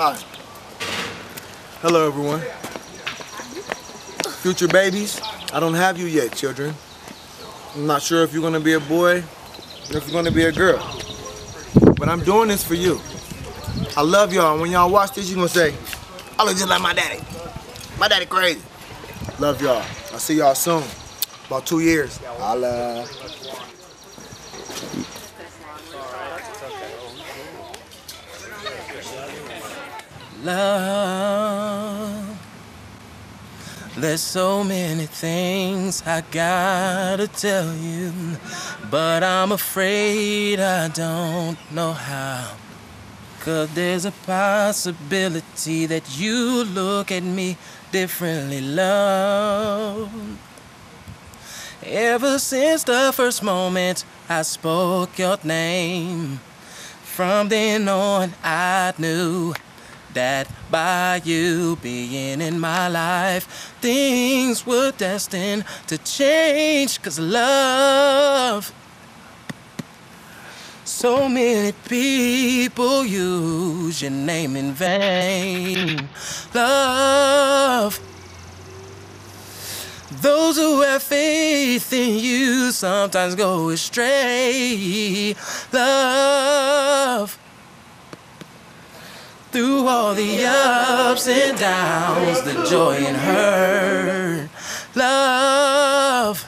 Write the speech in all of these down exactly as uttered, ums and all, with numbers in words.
Hi. Hello, everyone. Future babies, I don't have you yet, children. I'm not sure if you're gonna be a boy or if you're gonna be a girl. But I'm doing this for you. I love y'all. When y'all watch this, you're gonna say, I look just like my daddy. My daddy crazy. Love y'all. I'll see y'all soon. About two years. Holla. Love, there's so many things I gotta tell you, but I'm afraid I don't know how. 'Cause there's a possibility that you look at me differently, love. Ever since the first moment I spoke your name, from then on I knew that by you being in my life, things were destined to change. 'Cause love, so many people use your name in vain. Love, those who have faith in you sometimes go astray. Love, through all the ups and downs, the joy and hurt. Love,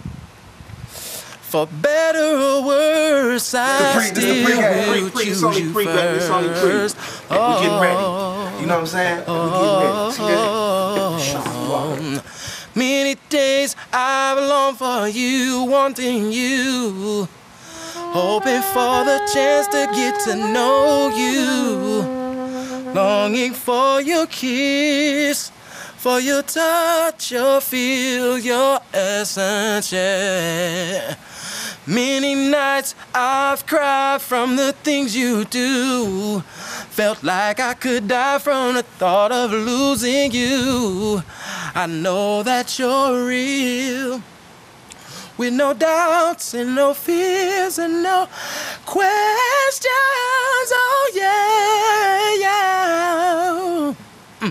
for better or worse, I still will choose you first. We're getting ready. You know what I'm saying? We're getting ready. Many days I've longed for you, wanting you, hoping for the chance to get to know you. Longing for your kiss, for your touch, your feel, your essence, yeah. Many nights I've cried from the things you do. Felt like I could die from the thought of losing you. I know that you're real, with no doubts and no fears and no questions. Oh yeah, yeah. Mm.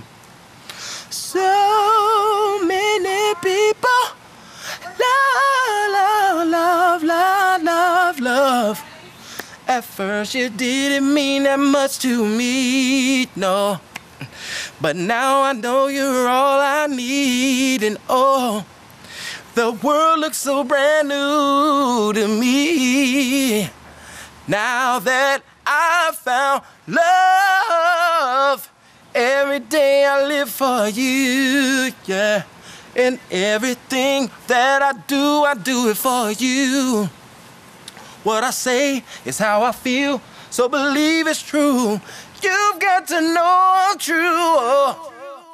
So many people love, love, love, love, love, love. At first you didn't mean that much to me, no. But now I know you're all I need, and oh, the world looks so brand new to me. Now that I've found love, every day I live for you, yeah. And everything that I do, I do it for you. What I say is how I feel, so believe it's true. You've got to know I'm true. Oh.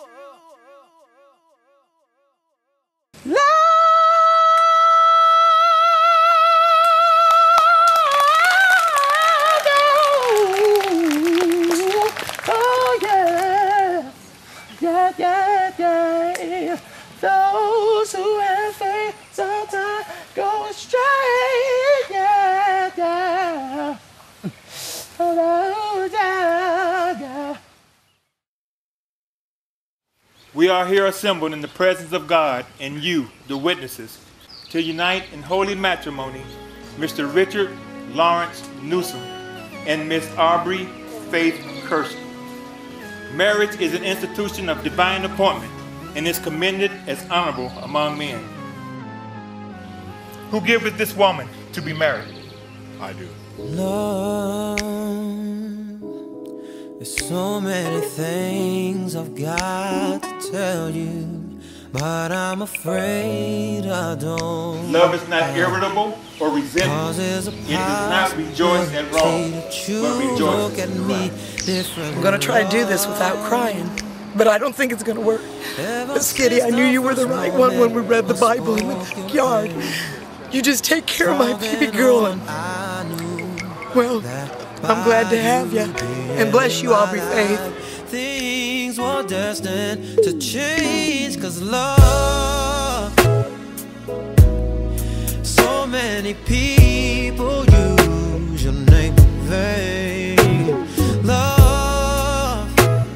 Love. Yeah, yeah, yeah. Those who have faith sometimes go astray. Yeah, yeah. Oh, yeah, yeah. We are here assembled in the presence of God and you, the witnesses, to unite in holy matrimony Mister Richard Lawrence Newsom and Miss Aubrey Faith Kirsten. Marriage is an institution of divine appointment and is commended as honorable among men. Who giveth this woman to be married? I do. Love, there's so many things I've got to tell you, but I'm afraid I don't. Love is not irritable or resentful. It does not rejoice at wrong, but rejoices at right. I'm gonna try to do this without crying, but I don't think it's gonna work. But Skiddy, I knew you were the right one when we read the Bible in the backyard. You just take care of my baby girl, and well, I'm glad to have you. And bless you, Aubrey Faith. Things were destined to change, 'cause love, so many people use your name in vain. Love,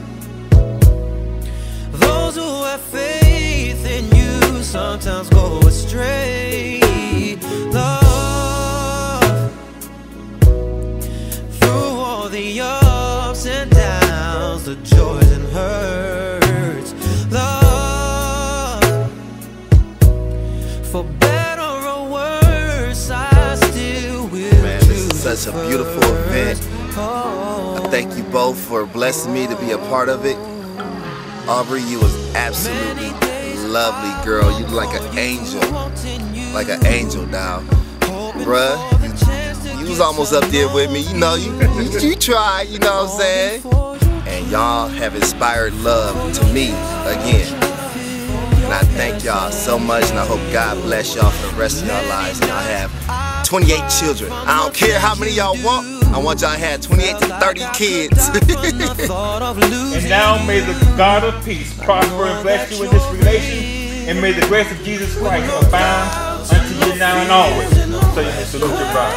such a beautiful event. I thank you both for blessing me to be a part of it. Aubrey, you was absolutely lovely, girl. You like an angel, like an angel, dog. Bruh, you, you was almost up there with me. You know, you, you, you tried, you know what I'm saying? And y'all have inspired love to me again. And I thank y'all so much, and I hope God bless y'all for the rest of y'all lives. And I have twenty-eight children. I don't care how many y'all want. I want y'all to have twenty-eight to thirty kids. And now may the God of peace prosper and bless you in this relation, and may the grace of Jesus Christ abound unto you now and always. So you may salute your bride.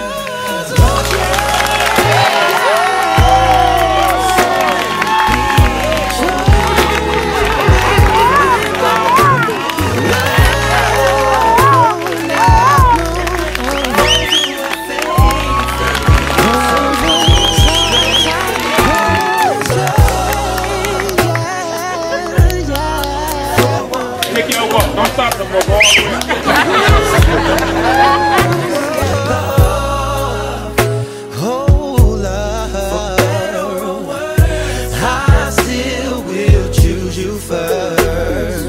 Don't stop no more, boy. Oh, love, I still will choose you first.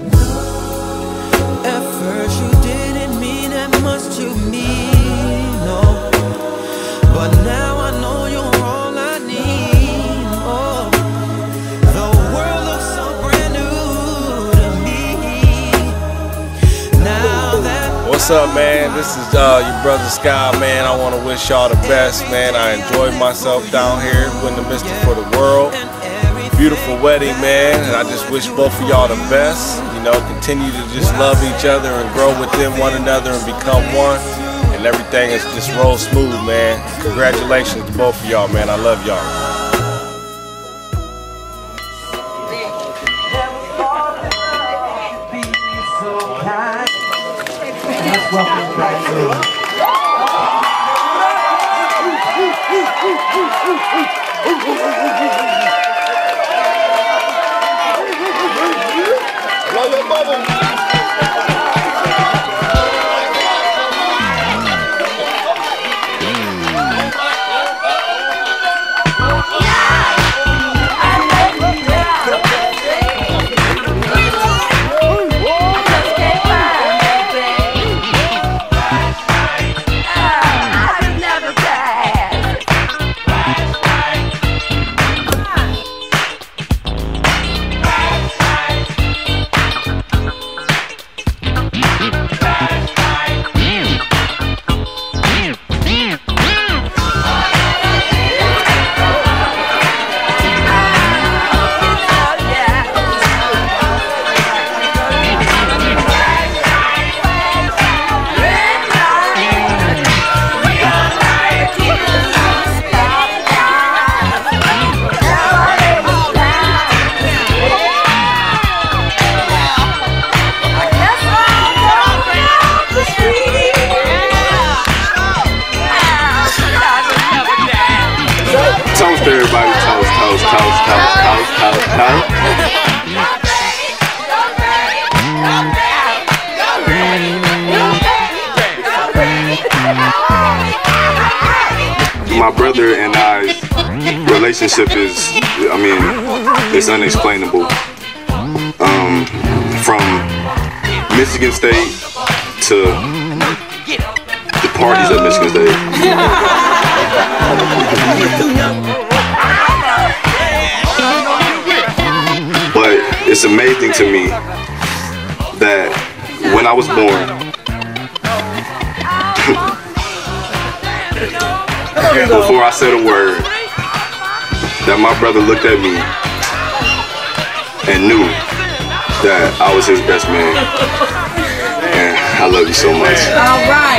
At first you didn't mean that much to me, no. But now I know you're all I need, oh. The world looks so brand new to me. What's up, man? This is uh, your brother Sky, man. I want to wish y'all the best, man. I enjoyed myself down here winning the Mister for the World. Beautiful wedding, man, and I just wish both of y'all the best. You know, continue to just love each other and grow within one another and become one. And everything is just roll smooth, man. Congratulations to both of y'all, man. I love y'all. Welcome back. Toast everybody, toast, toast, toast, toast, toast, toast, toast. My brother and I's relationship is, I mean, it's unexplainable. Um, from Michigan State to the parties at Michigan State. But it's amazing to me that when I was born, before I said a word, that my brother looked at me and knew that I was his best man. And I love you so much. All right.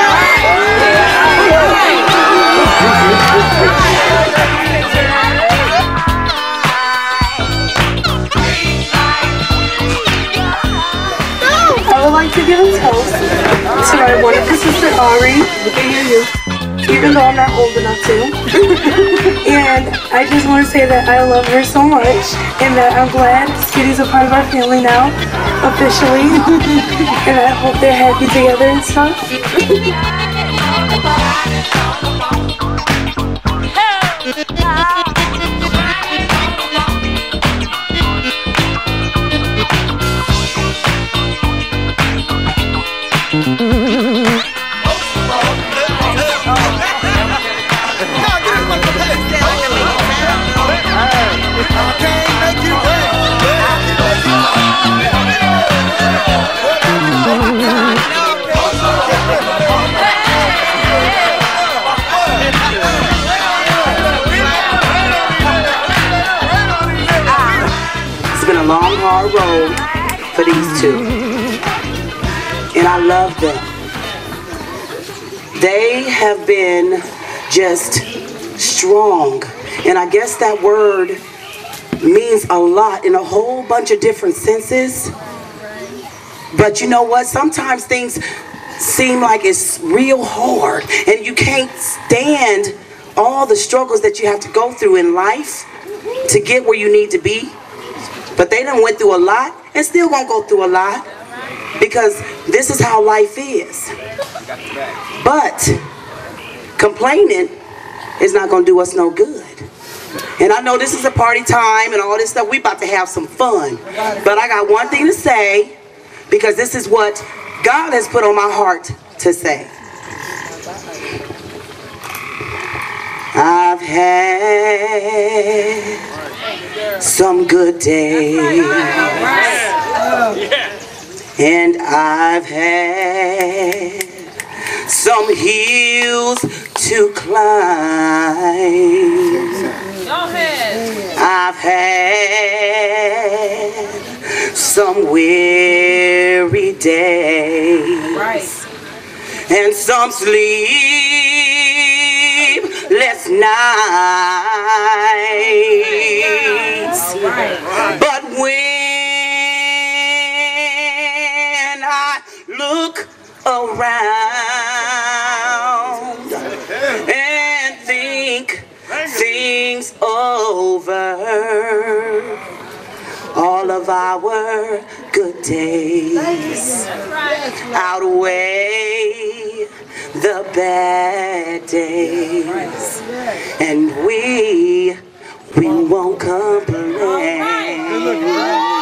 I would like to give a toast to my wonderful sister Aubrey, even though I'm not old enough to. And I just want to say that I love her so much, and that I'm glad Skiddy's a part of our family now, officially. And I hope they're happy together and stuff. It's been a long, hard road for these two, and I love them. They have been just strong, and I guess that word means a lot in a whole bunch of different senses. But you know what? Sometimes things seem like it's real hard, and you can't stand all the struggles that you have to go through in life to get where you need to be. But they done went through a lot and still gonna go through a lot, because this is how life is. But complaining is not gonna do us no good. And I know this is a party time and all this stuff. We about to have some fun. But I got one thing to say, because this is what God has put on my heart to say. I've had some good days, and I've had some hills to climb. I've had some weary days, and some sleepless nights. But when I look around and think things over, all of our good days outweigh the bad days, and we we won't complain.